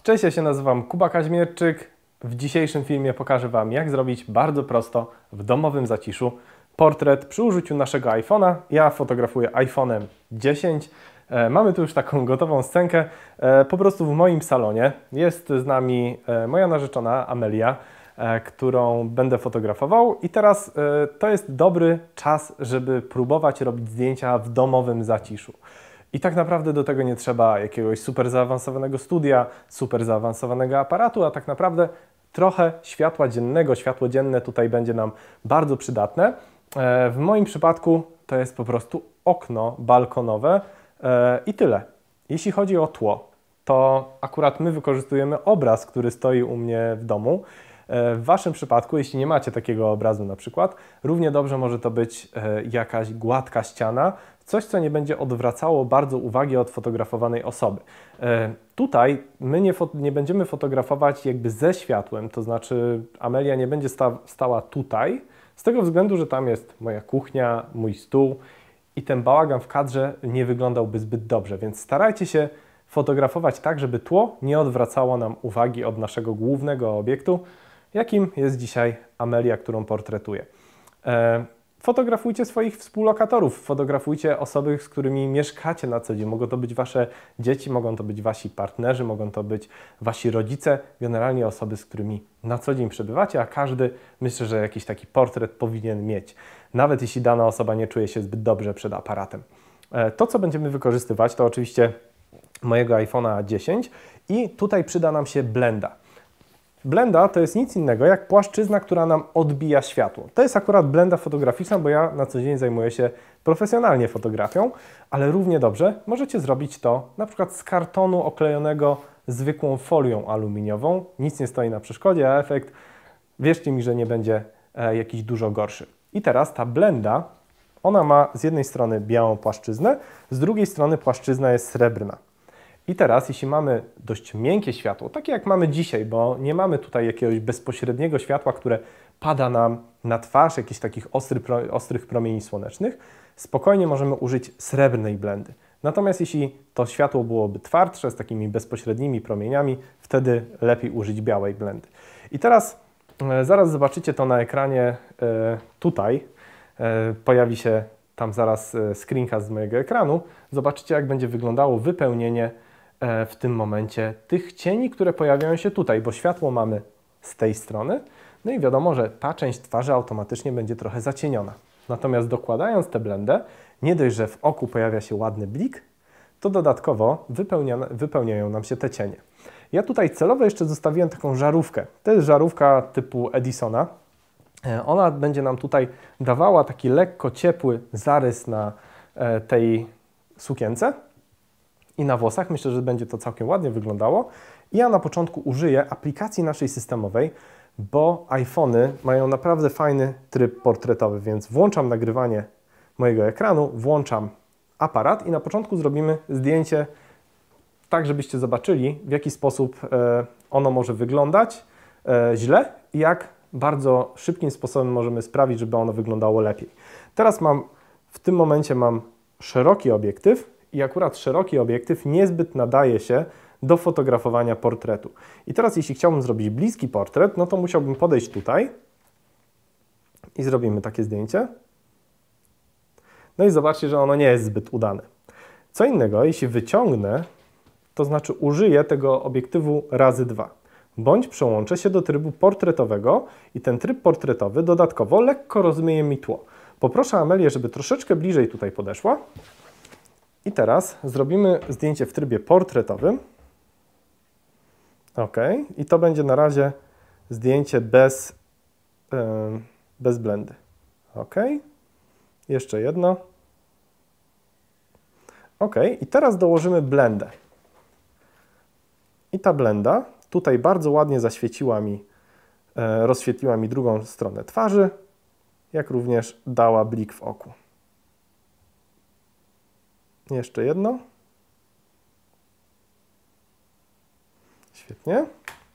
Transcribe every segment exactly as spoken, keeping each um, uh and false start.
Cześć, ja się nazywam Kuba Kaźmierczyk. W dzisiejszym filmie pokażę Wam, jak zrobić bardzo prosto w domowym zaciszu portret przy użyciu naszego iPhone'a. Ja fotografuję iPhone'em dziesięć. E, mamy tu już taką gotową scenkę. E, po prostu w moim salonie jest z nami e, moja narzeczona Amelia, e, którą będę fotografował. I teraz e, to jest dobry czas, żeby próbować robić zdjęcia w domowym zaciszu. I tak naprawdę do tego nie trzeba jakiegoś super zaawansowanego studia, super zaawansowanego aparatu, a tak naprawdę trochę światła dziennego. Światło dzienne tutaj będzie nam bardzo przydatne. W moim przypadku to jest po prostu okno balkonowe i tyle. Jeśli chodzi o tło, to akurat my wykorzystujemy obraz, który stoi u mnie w domu. W Waszym przypadku, jeśli nie macie takiego obrazu na przykład, równie dobrze może to być jakaś gładka ściana, coś, co nie będzie odwracało bardzo uwagi od fotografowanej osoby. Tutaj my nie, nie będziemy fotografować jakby ze światłem, to znaczy Amelia nie będzie sta stała tutaj, z tego względu, że tam jest moja kuchnia, mój stół i ten bałagan w kadrze nie wyglądałby zbyt dobrze, więc starajcie się fotografować tak, żeby tło nie odwracało nam uwagi od naszego głównego obiektu, jakim jest dzisiaj Amelia, którą portretuję. E, fotografujcie swoich współlokatorów, fotografujcie osoby, z którymi mieszkacie na co dzień. Mogą to być Wasze dzieci, mogą to być Wasi partnerzy, mogą to być Wasi rodzice, generalnie osoby, z którymi na co dzień przebywacie, a każdy, myślę, że jakiś taki portret powinien mieć, nawet jeśli dana osoba nie czuje się zbyt dobrze przed aparatem. E, to, co będziemy wykorzystywać, to oczywiście mojego iPhone'a dziesięć i tutaj przyda nam się blenda. Blenda to jest nic innego jak płaszczyzna, która nam odbija światło. To jest akurat blenda fotograficzna, bo ja na co dzień zajmuję się profesjonalnie fotografią, ale równie dobrze możecie zrobić to na przykład z kartonu oklejonego zwykłą folią aluminiową. Nic nie stoi na przeszkodzie, a efekt, wierzcie mi, że nie będzie e, jakiś dużo gorszy. I teraz ta blenda, ona ma z jednej strony białą płaszczyznę, z drugiej strony płaszczyzna jest srebrna. I teraz, jeśli mamy dość miękkie światło, takie jak mamy dzisiaj, bo nie mamy tutaj jakiegoś bezpośredniego światła, które pada nam na twarz, jakichś takich ostry, ostrych promieni słonecznych, spokojnie możemy użyć srebrnej blendy. Natomiast jeśli to światło byłoby twardsze, z takimi bezpośrednimi promieniami, wtedy lepiej użyć białej blendy. I teraz e, zaraz zobaczycie to na ekranie e, tutaj. E, pojawi się tam zaraz e, screencast z mojego ekranu. Zobaczycie, jak będzie wyglądało wypełnienie w tym momencie tych cieni, które pojawiają się tutaj, bo światło mamy z tej strony, no i wiadomo, że ta część twarzy automatycznie będzie trochę zacieniona. Natomiast dokładając tę blendę, nie dość, że w oku pojawia się ładny blik, to dodatkowo wypełnia, wypełniają nam się te cienie. Ja tutaj celowo jeszcze zostawiłem taką żarówkę. To jest żarówka typu Edisona. Ona będzie nam tutaj dawała taki lekko ciepły zarys na tej sukience i na włosach. Myślę, że będzie to całkiem ładnie wyglądało. I ja na początku użyję aplikacji naszej systemowej, bo iPhony mają naprawdę fajny tryb portretowy, więc włączam nagrywanie mojego ekranu, włączam aparat i na początku zrobimy zdjęcie tak, żebyście zobaczyli, w jaki sposób ono może wyglądać źle i jak bardzo szybkim sposobem możemy sprawić, żeby ono wyglądało lepiej. Teraz mam, w tym momencie mam szeroki obiektyw, i akurat szeroki obiektyw niezbyt nadaje się do fotografowania portretu. I teraz jeśli chciałbym zrobić bliski portret, no to musiałbym podejść tutaj i zrobimy takie zdjęcie. No i zobaczcie, że ono nie jest zbyt udane. Co innego, jeśli wyciągnę, to znaczy użyję tego obiektywu razy dwa, bądź przełączę się do trybu portretowego i ten tryb portretowy dodatkowo lekko rozmyje mi tło. Poproszę Amelię, żeby troszeczkę bliżej tutaj podeszła. I teraz zrobimy zdjęcie w trybie portretowym. OK. I to będzie na razie zdjęcie bez, yy, bez blendy. OK. Jeszcze jedno. OK. I teraz dołożymy blendę. I ta blenda tutaj bardzo ładnie zaświeciła mi, yy, rozświetliła mi drugą stronę twarzy, jak również dała blik w oku. Jeszcze jedno. Świetnie.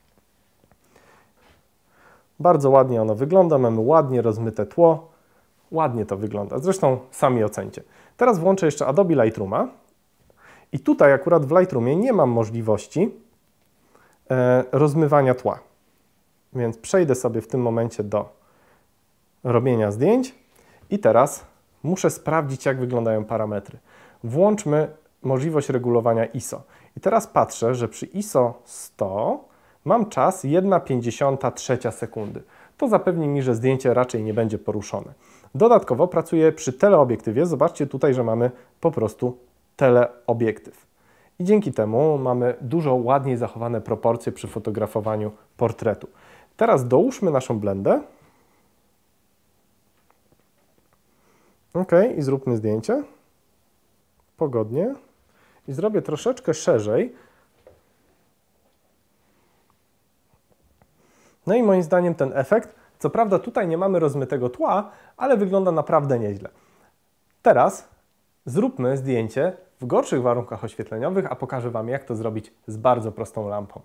Bardzo ładnie ono wygląda. Mamy ładnie rozmyte tło. Ładnie to wygląda. Zresztą sami ocencie. Teraz włączę jeszcze Adobe Lightrooma. I tutaj akurat w Lightroomie nie mam możliwości e, rozmywania tła. Więc przejdę sobie w tym momencie do robienia zdjęć i teraz muszę sprawdzić, jak wyglądają parametry. Włączmy możliwość regulowania I S O. I teraz patrzę, że przy I S O sto mam czas jedna pięćdziesiąta trzy sekundy. To zapewni mi, że zdjęcie raczej nie będzie poruszone. Dodatkowo pracuję przy teleobiektywie. Zobaczcie tutaj, że mamy po prostu teleobiektyw. I dzięki temu mamy dużo ładniej zachowane proporcje przy fotografowaniu portretu. Teraz dołóżmy naszą blendę. OK, i zróbmy zdjęcie. Pogodnie. I zrobię troszeczkę szerzej. No i moim zdaniem ten efekt, co prawda tutaj nie mamy rozmytego tła, ale wygląda naprawdę nieźle. Teraz zróbmy zdjęcie w gorszych warunkach oświetleniowych, a pokażę Wam, jak to zrobić z bardzo prostą lampą.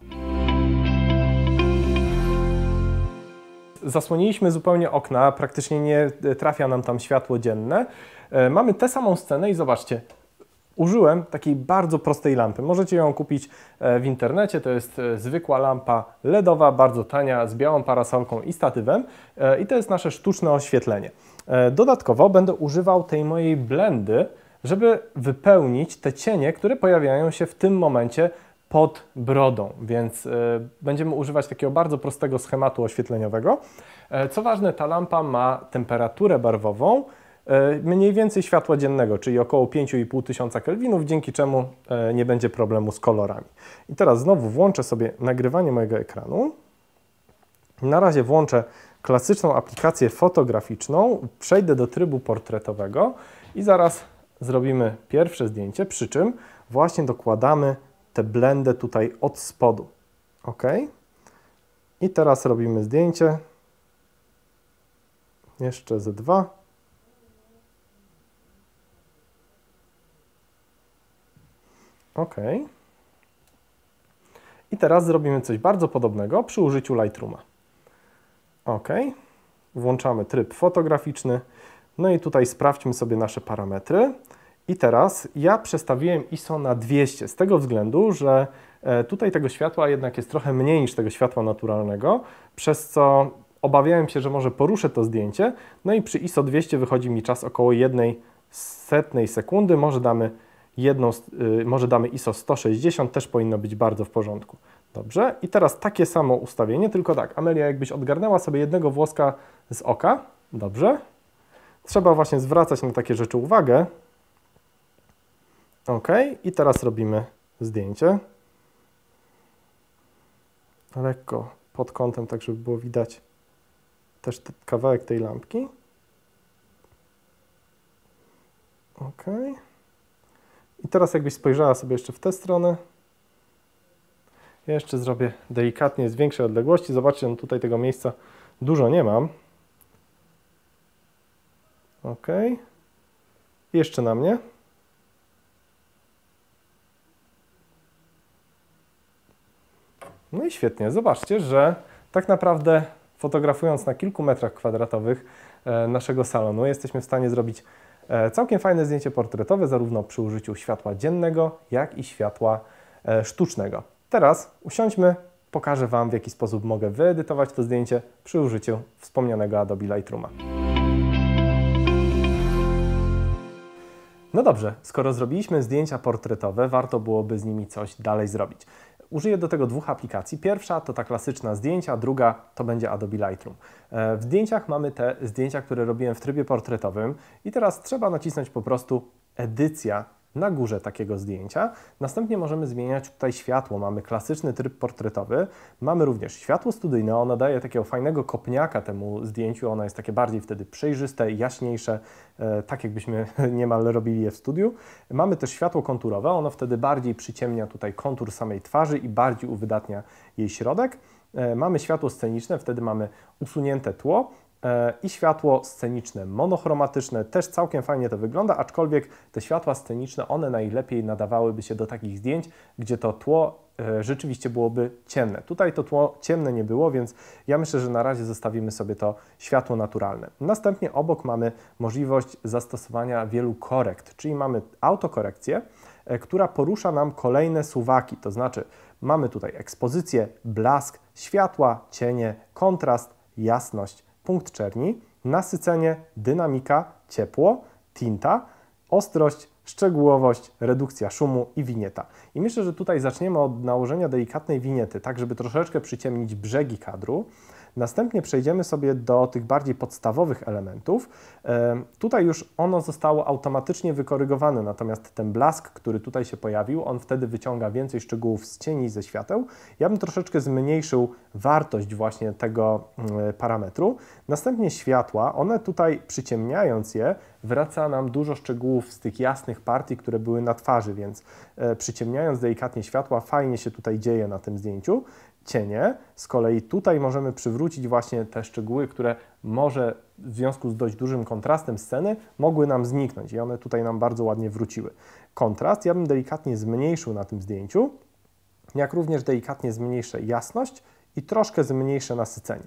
Zasłoniliśmy zupełnie okna, praktycznie nie trafia nam tam światło dzienne. Mamy tę samą scenę i zobaczcie, użyłem takiej bardzo prostej lampy. Możecie ją kupić w internecie, to jest zwykła lampa ledowa, bardzo tania, z białą parasolką i statywem i to jest nasze sztuczne oświetlenie. Dodatkowo będę używał tej mojej blendy, żeby wypełnić te cienie, które pojawiają się w tym momencie pod brodą, więc będziemy używać takiego bardzo prostego schematu oświetleniowego. Co ważne, ta lampa ma temperaturę barwową mniej więcej światła dziennego, czyli około pięć i pół tysiąca kelwinów, dzięki czemu nie będzie problemu z kolorami. I teraz znowu włączę sobie nagrywanie mojego ekranu. Na razie włączę klasyczną aplikację fotograficzną, przejdę do trybu portretowego i zaraz zrobimy pierwsze zdjęcie, przy czym właśnie dokładamy tę blendę tutaj od spodu. OK. I teraz robimy zdjęcie. Jeszcze ze dwa. OK. I teraz zrobimy coś bardzo podobnego przy użyciu Lightrooma. OK. Włączamy tryb fotograficzny. No i tutaj sprawdźmy sobie nasze parametry. I teraz ja przestawiłem I S O na dwieście z tego względu, że tutaj tego światła jednak jest trochę mniej niż tego światła naturalnego, przez co obawiałem się, że może poruszę to zdjęcie. No i przy I S O dwieście wychodzi mi czas około jednej setnej sekundy. Może damy Jedną, yy, może damy I S O sto sześćdziesiąt, też powinno być bardzo w porządku. Dobrze, i teraz takie samo ustawienie, tylko tak, Amelia, jakbyś odgarnęła sobie jednego włoska z oka. Dobrze. Trzeba właśnie zwracać na takie rzeczy uwagę. OK, i teraz robimy zdjęcie. Lekko pod kątem, tak żeby było widać też te, kawałek tej lampki. OK. I teraz jakbyś spojrzała sobie jeszcze w tę stronę. Ja jeszcze zrobię delikatnie z większej odległości. Zobaczcie, no tutaj tego miejsca dużo nie mam. OK. Jeszcze na mnie. No i świetnie. Zobaczcie, że tak naprawdę fotografując na kilku metrach kwadratowych naszego salonu jesteśmy w stanie zrobić całkiem fajne zdjęcie portretowe, zarówno przy użyciu światła dziennego, jak i światła sztucznego. Teraz usiądźmy, pokażę Wam, w jaki sposób mogę wyedytować to zdjęcie przy użyciu wspomnianego Adobe Lightrooma. No dobrze, skoro zrobiliśmy zdjęcia portretowe, warto byłoby z nimi coś dalej zrobić. Użyję do tego dwóch aplikacji. Pierwsza to ta klasyczna zdjęcia, druga to będzie Adobe Lightroom. W zdjęciach mamy te zdjęcia, które robiłem w trybie portretowym i teraz trzeba nacisnąć po prostu edycja na górze takiego zdjęcia. Następnie możemy zmieniać tutaj światło. Mamy klasyczny tryb portretowy, mamy również światło studyjne, ono daje takiego fajnego kopniaka temu zdjęciu, ono jest takie bardziej wtedy przejrzyste, jaśniejsze, e, tak jakbyśmy niemal robili je w studiu. Mamy też światło konturowe, ono wtedy bardziej przyciemnia tutaj kontur samej twarzy i bardziej uwydatnia jej środek. E, mamy światło sceniczne, wtedy mamy usunięte tło. I światło sceniczne monochromatyczne, też całkiem fajnie to wygląda, aczkolwiek te światła sceniczne, one najlepiej nadawałyby się do takich zdjęć, gdzie to tło e, rzeczywiście byłoby ciemne. Tutaj to tło ciemne nie było, więc ja myślę, że na razie zostawimy sobie to światło naturalne. Następnie obok mamy możliwość zastosowania wielu korekt, czyli mamy autokorekcję, e, która porusza nam kolejne suwaki, to znaczy Mamy tutaj ekspozycję, blask, światła, cienie, kontrast, jasność, punkt czerni, nasycenie, dynamika, ciepło, tinta, ostrość, szczegółowość, redukcja szumu i winieta. I myślę, że tutaj zaczniemy od nałożenia delikatnej winiety, tak żeby troszeczkę przyciemnić brzegi kadru. Następnie przejdziemy sobie do tych bardziej podstawowych elementów. E, tutaj już ono zostało automatycznie wykorygowane, natomiast ten blask, który tutaj się pojawił, on wtedy wyciąga więcej szczegółów z cieni i ze świateł. Ja bym troszeczkę zmniejszył wartość właśnie tego y, parametru. Następnie światła, one tutaj przyciemniając je, wraca nam dużo szczegółów z tych jasnych partii, które były na twarzy, więc e, przyciemniając delikatnie światła, fajnie się tutaj dzieje na tym zdjęciu. Cienie, z kolei tutaj możemy przywrócić właśnie te szczegóły, które może w związku z dość dużym kontrastem sceny mogły nam zniknąć i one tutaj nam bardzo ładnie wróciły. Kontrast ja bym delikatnie zmniejszył na tym zdjęciu, jak również delikatnie zmniejszę jasność i troszkę zmniejszę nasycenie.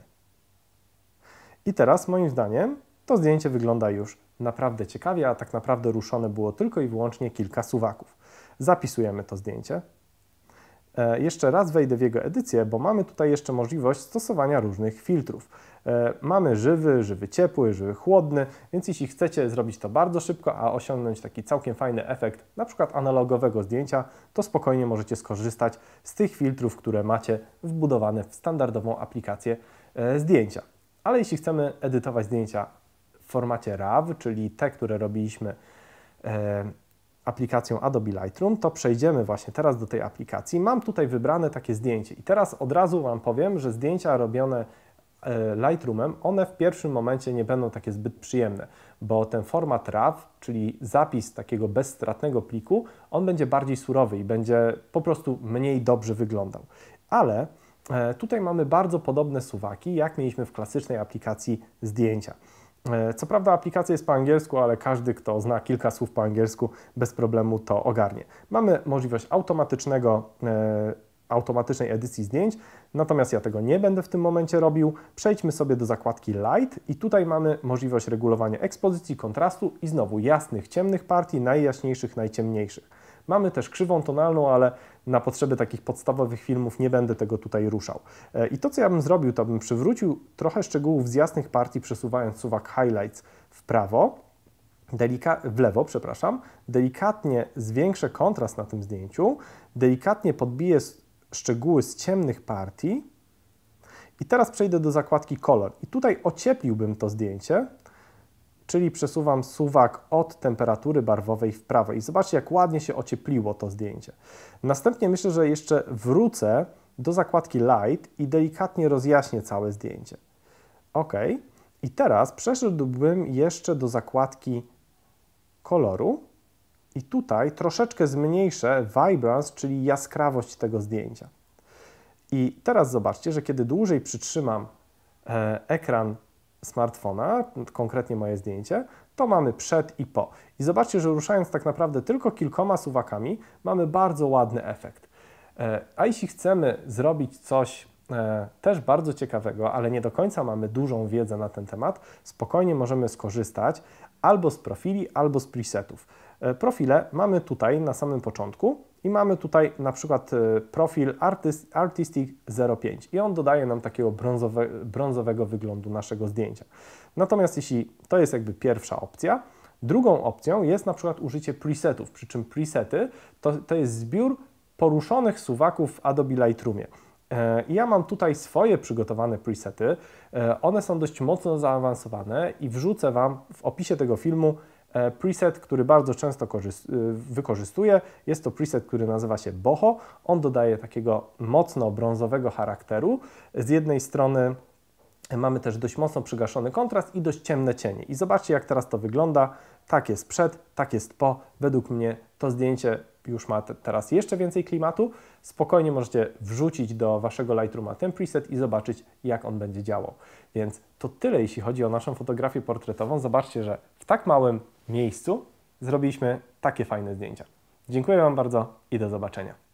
I teraz moim zdaniem to zdjęcie wygląda już naprawdę ciekawie, a tak naprawdę ruszone było tylko i wyłącznie kilka suwaków. Zapisujemy to zdjęcie. E, jeszcze raz wejdę w jego edycję, bo mamy tutaj jeszcze możliwość stosowania różnych filtrów. E, mamy żywy, żywy ciepły, żywy chłodny, więc jeśli chcecie zrobić to bardzo szybko, a osiągnąć taki całkiem fajny efekt, na przykład analogowego zdjęcia, to spokojnie możecie skorzystać z tych filtrów, które macie wbudowane w standardową aplikację e, zdjęcia. Ale jeśli chcemy edytować zdjęcia w formacie RAW, czyli te, które robiliśmy e, aplikacją Adobe Lightroom, to przejdziemy właśnie teraz do tej aplikacji. Mam tutaj wybrane takie zdjęcie i teraz od razu Wam powiem, że zdjęcia robione e, Lightroomem, one w pierwszym momencie nie będą takie zbyt przyjemne, bo ten format RAW, czyli zapis takiego bezstratnego pliku, on będzie bardziej surowy i będzie po prostu mniej dobrze wyglądał. Ale e, tutaj mamy bardzo podobne suwaki, jak mieliśmy w klasycznej aplikacji zdjęcia. Co prawda aplikacja jest po angielsku, ale każdy, kto zna kilka słów po angielsku, bez problemu to ogarnie. Mamy możliwość automatycznego, e, automatycznej edycji zdjęć, natomiast ja tego nie będę w tym momencie robił. Przejdźmy sobie do zakładki Light i tutaj mamy możliwość regulowania ekspozycji, kontrastu i znowu jasnych, ciemnych partii, najjaśniejszych, najciemniejszych. Mamy też krzywą tonalną, ale na potrzeby takich podstawowych filmów nie będę tego tutaj ruszał. I to, co ja bym zrobił, to bym przywrócił trochę szczegółów z jasnych partii, przesuwając suwak Highlights w prawo, w lewo, przepraszam, delikatnie zwiększę kontrast na tym zdjęciu, delikatnie podbiję szczegóły z ciemnych partii i teraz przejdę do zakładki Color. I tutaj ociepliłbym to zdjęcie, czyli przesuwam suwak od temperatury barwowej w prawo i zobaczcie, jak ładnie się ociepliło to zdjęcie. Następnie myślę, że jeszcze wrócę do zakładki Light i delikatnie rozjaśnię całe zdjęcie. OK. I teraz przeszedłbym jeszcze do zakładki koloru i tutaj troszeczkę zmniejszę Vibrance, czyli jaskrawość tego zdjęcia. I teraz zobaczcie, że kiedy dłużej przytrzymam e, ekran smartfona, konkretnie moje zdjęcie, to mamy przed i po. I zobaczcie, że ruszając tak naprawdę tylko kilkoma suwakami, mamy bardzo ładny efekt. A jeśli chcemy zrobić coś e, też bardzo ciekawego, ale nie do końca mamy dużą wiedzę na ten temat, spokojnie możemy skorzystać albo z profili, albo z presetów. E, profile mamy tutaj na samym początku i mamy tutaj na przykład e, profil Artist, Artistic zero pięć i on dodaje nam takiego brązowe, brązowego wyglądu naszego zdjęcia. Natomiast jeśli to jest jakby pierwsza opcja, drugą opcją jest na przykład użycie presetów, przy czym presety to, to jest zbiór poruszonych suwaków w Adobe Lightroomie. I ja mam tutaj swoje przygotowane presety, one są dość mocno zaawansowane i wrzucę Wam w opisie tego filmu preset, który bardzo często wykorzystuję. Jest to preset, który nazywa się Boho. On dodaje takiego mocno brązowego charakteru. Z jednej strony mamy też dość mocno przygaszony kontrast i dość ciemne cienie. I zobaczcie, jak teraz to wygląda. Tak jest przed, tak jest po. Według mnie to zdjęcie już ma te, teraz jeszcze więcej klimatu. Spokojnie możecie wrzucić do Waszego Lightrooma ten preset i zobaczyć, jak on będzie działał. Więc to tyle, jeśli chodzi o naszą fotografię portretową. Zobaczcie, że w tak małym miejscu zrobiliśmy takie fajne zdjęcia. Dziękuję Wam bardzo i do zobaczenia.